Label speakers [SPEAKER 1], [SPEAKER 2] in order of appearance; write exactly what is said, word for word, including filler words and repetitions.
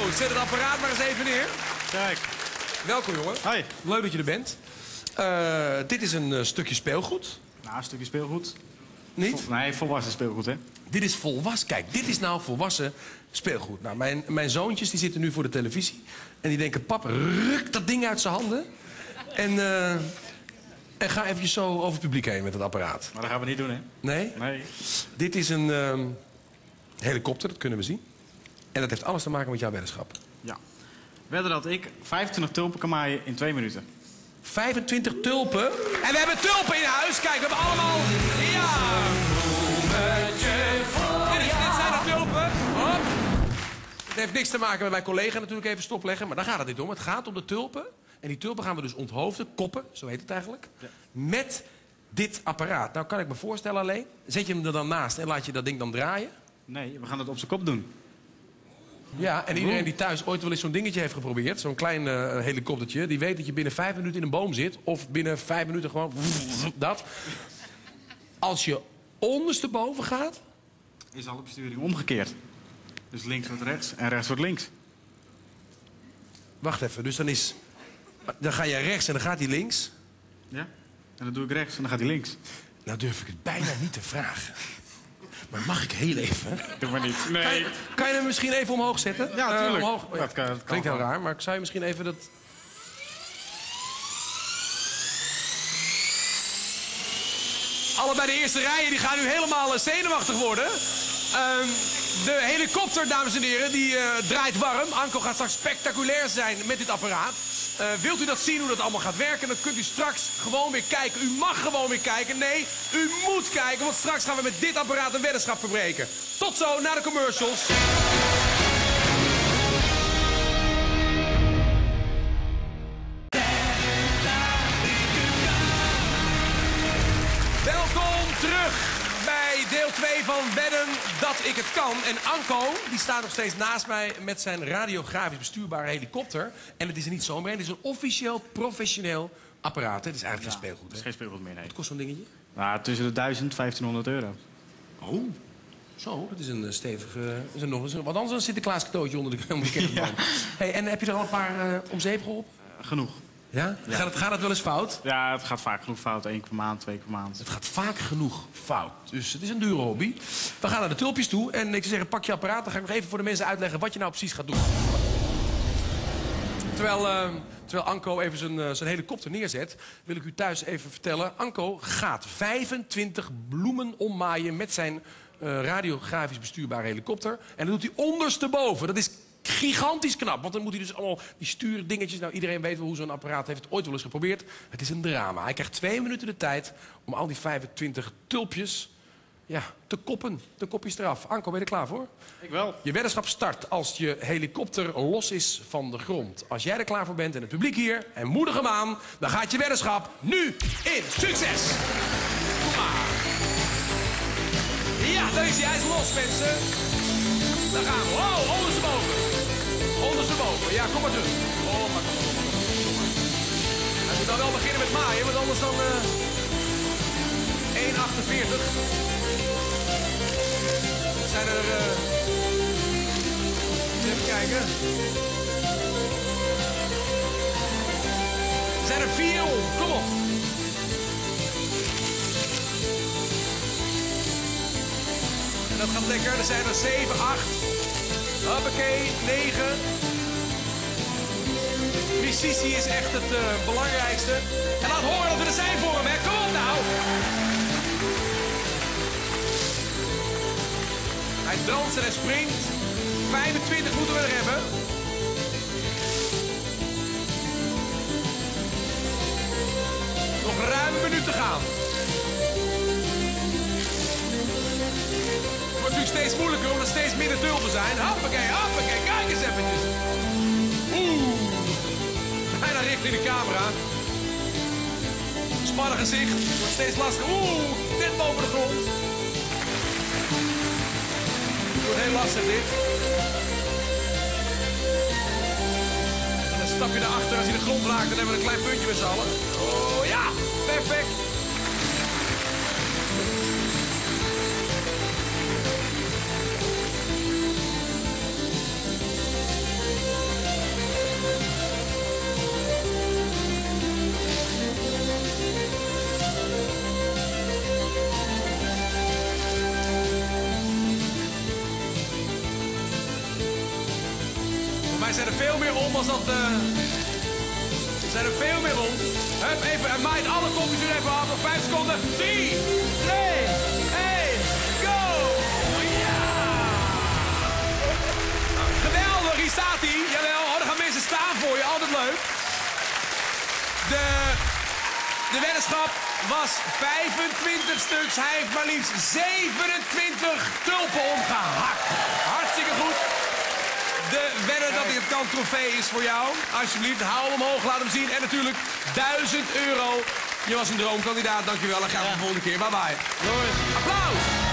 [SPEAKER 1] Zo, zet het apparaat maar eens even neer.
[SPEAKER 2] Kijk.
[SPEAKER 1] Welkom, jongen.
[SPEAKER 2] Hoi.
[SPEAKER 1] Leuk dat je er bent. Uh, dit is een uh, stukje speelgoed.
[SPEAKER 2] Nou, een stukje speelgoed.
[SPEAKER 1] Niet?
[SPEAKER 2] Vol, nee, volwassen speelgoed, hè?
[SPEAKER 1] Dit is volwassen. Kijk, dit is nou volwassen speelgoed. Nou, mijn, mijn zoontjes die zitten nu voor de televisie. En die denken, pap, ruk dat ding uit zijn handen. En, uh, en ga eventjes zo over het publiek heen met het apparaat.
[SPEAKER 2] Maar dat gaan we niet doen, hè?
[SPEAKER 1] Nee?
[SPEAKER 2] Nee.
[SPEAKER 1] Dit is een uh, helikopter, dat kunnen we zien. En dat heeft alles te maken met jouw weddenschap.
[SPEAKER 2] Ja. Wedden dat ik vijfentwintig tulpen kan maaien in twee minuten.
[SPEAKER 1] vijfentwintig tulpen. En we hebben tulpen in huis. Kijk, we hebben allemaal... Ja! Dit, is, dit zijn de tulpen. Hop. Het heeft niks te maken met mijn collega natuurlijk even stopleggen. Maar daar gaat het niet om. Het gaat om de tulpen. En die tulpen gaan we dus onthoofden, koppen, zo heet het eigenlijk. Ja. Met dit apparaat. Nou kan ik me voorstellen alleen. Zet je hem er dan naast en laat je dat ding dan draaien?
[SPEAKER 2] Nee, we gaan het op zijn kop doen.
[SPEAKER 1] Ja, en iedereen die thuis ooit wel eens zo'n dingetje heeft geprobeerd... zo'n klein uh, helikoptertje... die weet dat je binnen vijf minuten in een boom zit... of binnen vijf minuten gewoon... dat. Als je ondersteboven gaat...
[SPEAKER 2] is alle besturing omgekeerd. Dus links wordt rechts en rechts wordt links.
[SPEAKER 1] Wacht even, dus dan is... dan ga je rechts en dan gaat hij links.
[SPEAKER 2] Ja, en dan doe ik rechts en dan gaat hij links.
[SPEAKER 1] Nou durf ik het bijna niet te vragen. Maar mag ik heel even?
[SPEAKER 2] Doe maar niet. Nee.
[SPEAKER 1] Kan je, kan je hem misschien even omhoog zetten?
[SPEAKER 2] Ja, natuurlijk.
[SPEAKER 1] Uh, omhoog.
[SPEAKER 2] Dat kan, dat
[SPEAKER 1] klinkt heel raar, maar ik zou je misschien even dat... Allebei de eerste rijen die gaan nu helemaal zenuwachtig worden. Uh, de helikopter, dames en heren, die uh, draait warm. Anko gaat straks spectaculair zijn met dit apparaat. Uh, wilt u dat zien, hoe dat allemaal gaat werken? Dan kunt u straks gewoon weer kijken. U mag gewoon weer kijken. Nee, u moet kijken, want straks gaan we met dit apparaat een weddenschap verbreken. Tot zo, na de commercials. Welkom terug bij deel twee van Wedden dat ik het kan. En Anko, die staat nog steeds naast mij met zijn radiografisch bestuurbare helikopter. En het is er niet zomaar een, het is een officieel, professioneel apparaat. Hè? Het is eigenlijk
[SPEAKER 2] ja,
[SPEAKER 1] geen speelgoed.
[SPEAKER 2] Het is geen speelgoed meer, nee.
[SPEAKER 1] Wat kost zo'n dingetje?
[SPEAKER 2] Nou, tussen de duizend en vijftienhonderd euro.
[SPEAKER 1] Oh, zo, dat is een stevige... Is er nog eens, wat anders dan een Sinterklaas cadeautje onder de, onder de kerstboom. Ja. Hey, en heb je er al een paar uh, om zeep geholpen?
[SPEAKER 2] Uh, genoeg.
[SPEAKER 1] Ja? ja. Gaat, het, gaat het wel eens fout?
[SPEAKER 2] Ja, het gaat vaak genoeg fout. Eén per maand, twee per maand.
[SPEAKER 1] Het gaat vaak genoeg fout. Dus het is een dure hobby. We gaan naar de tulpjes toe. En ik zou zeggen, pak je apparaat. Dan ga ik nog even voor de mensen uitleggen wat je nou precies gaat doen. Terwijl, uh, terwijl Anko even zijn, uh, zijn helikopter neerzet... wil ik u thuis even vertellen. Anko gaat vijfentwintig bloemen ommaaien met zijn uh, radiografisch bestuurbare helikopter. En dat doet hij ondersteboven. Dat is... gigantisch knap, want dan moet hij dus allemaal die stuurdingetjes... Nou, iedereen weet wel hoe zo'n apparaat heeft het ooit wel eens geprobeerd. Het is een drama. Hij krijgt twee minuten de tijd om al die vijfentwintig tulpjes... ja, te koppen. De kopjes eraf. Anko, ben je er klaar voor?
[SPEAKER 2] Ik wel.
[SPEAKER 1] Je weddenschap start als je helikopter los is van de grond. Als jij er klaar voor bent en het publiek hier, en moedig hem aan... dan gaat je weddenschap nu in. Succes! Kom maar. Ja, daar is hij. Hij is los, mensen. Daar gaan we. Oh, ondersteboven. Ondersteboven. Ja, kom maar terug. Oh, maar kom maar, kom maar. Hij moet dan wel beginnen met maaien, want anders dan... Uh, één achtenveertig. Zijn er... Uh... Even kijken. Zijn er vier om. Kom op. En dat gaat lekker. Er zijn er zeven, acht. Hoppakee, negen. Precisie is echt het uh, belangrijkste. En laat horen dat we er zijn voor hem, hè. Kom op nou. Hij danst en hij springt. vijfentwintig moeten we er hebben. Nog ruim een minuut te gaan. Het wordt natuurlijk steeds moeilijker omdat er steeds minder tulpen zijn. Hoppakee, hoppakee, kijk eens eventjes. Oeh. Bijna richting de camera. Spannig gezicht. Wordt steeds lastiger. Oeh, net boven de grond. Het wordt heel lastig dit. En dan stap je erachter. Als hij de grond raakt, dan hebben we een klein puntje met z'n allen. Oh ja, perfect. zijn er veel meer om als dat... Uh... Er zijn er veel meer om. Hup, even, en maait alle kopjes er even af. Nog vijf seconden. drie, twee, één, go! Ja! Geweldig, hier staat hij. Jawel, oh, dan gaan mensen staan voor je. Altijd leuk. De, de weddenschap was vijfentwintig stuks. Hij heeft maar liefst zevenentwintig tulpen omgehakt. Hartstikke goed. De wedden dat hij het kan trofee is voor jou. Alsjeblieft, hou hem omhoog, laat hem zien. En natuurlijk duizend euro. Je was een droomkandidaat, dankjewel. En graag de volgende keer. Bye bye.
[SPEAKER 3] Doei.
[SPEAKER 1] Applaus.